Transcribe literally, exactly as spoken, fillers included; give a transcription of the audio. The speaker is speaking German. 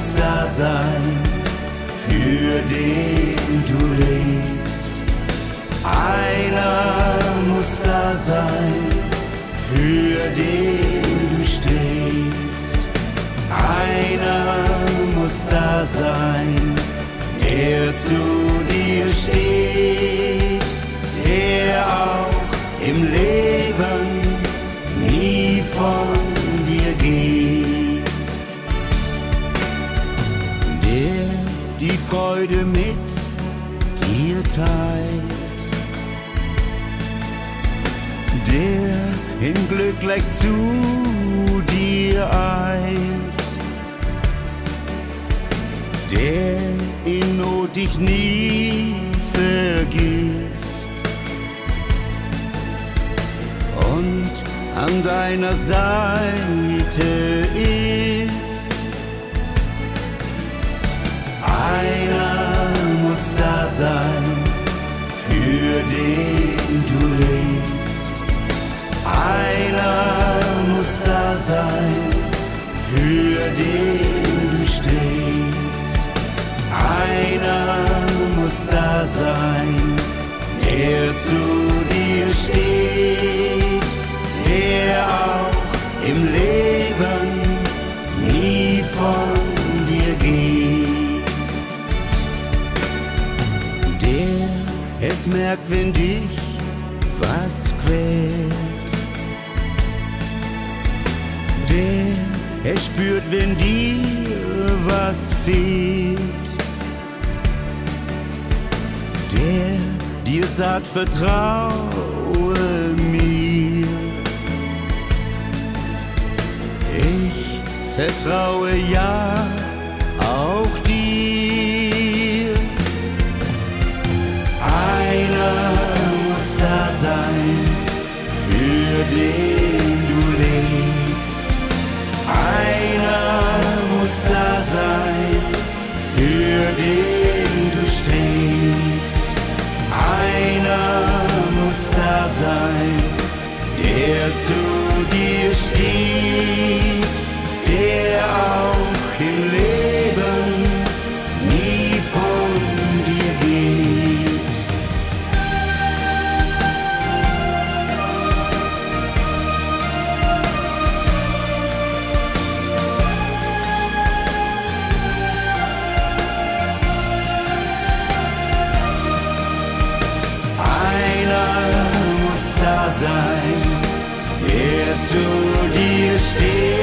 muss da sein, für den du lebst. Einer muss da sein, für den du stehst. Einer muss da sein, der zu dir steht, der auch im Leben nie von dir geht, der die Freude mit dir teilt, der im Glück gleich zu dir eilt, der in Not dich nie vergisst und an deiner Seite ist. Einer muss da sein, für den du lebst. Einer muss da sein, für den du stehst. Einer muss da sein, der zu dir steht, der auch im Leben nie von dir geht, der es merkt, wenn dich was quält, der es spürt, wenn dir was fehlt, der dir sagt, vertraue mir. Ich vertraue ja auch dir. Einer muss da sein, für den du lebst. Einer muss da sein, für den du stehst. Einer muss da sein, der zu dir steht, der auch im Leben nie von dir geht. Einer muss da sein, der zu dir steht,